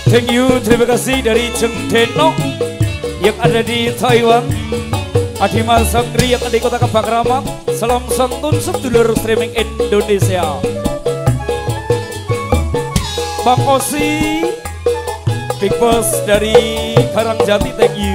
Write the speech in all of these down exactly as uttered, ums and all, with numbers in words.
Thank you, terima kasih dari Cheng Denok yang ada di Taiwan. Adhima Sangri yang ada di kota Kebakraman. Salam santun sedulur streaming Indonesia. Bang Osi, Big Boss dari Karangjati, thank you.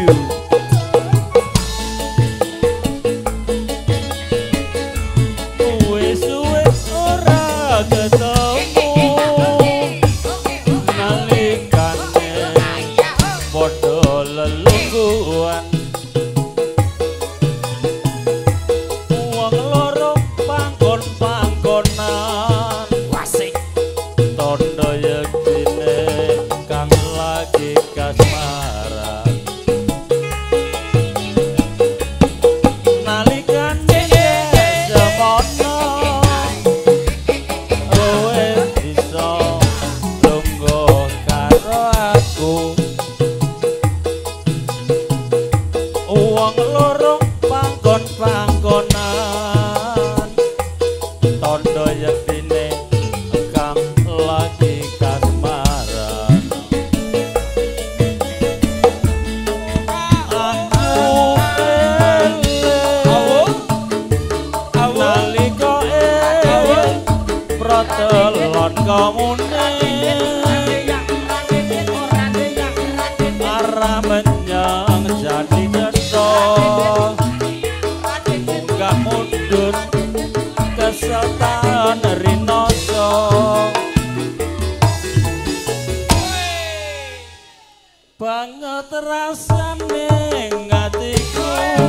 Banget rasane ngatiku,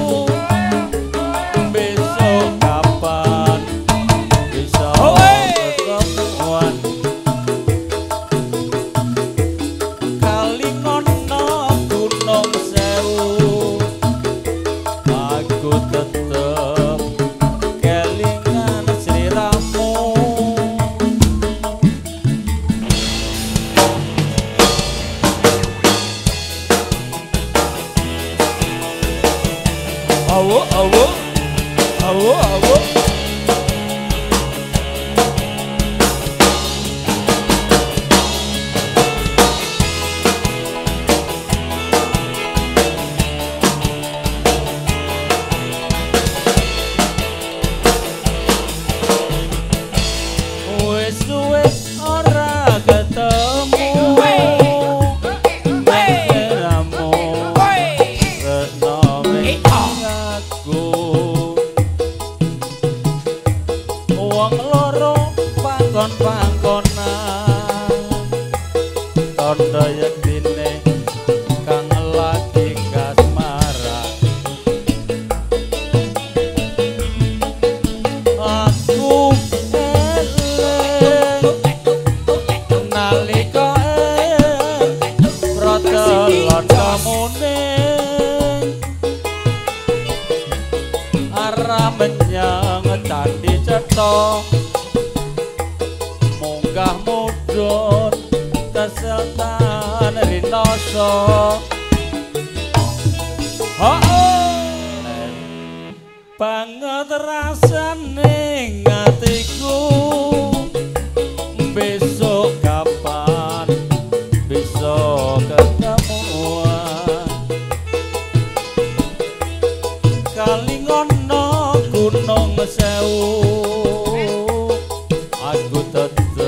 besok kapan bisa ketemuan, kali ngono Gunung Sewu, aku tetep kelingan sliramu. Awo, awo, awo, awo. Wes wes ora ketemu. Pangkonan tondo yektine kang lagi kasmaran, aku eling nalika protelon kamune arah menyang Candi Cetha. Munggah mudhun kesultan rinoso, banget rasane ngatiku, besok kapan bisa ketemuan, kali ngono Gunung Sewu, aku tetep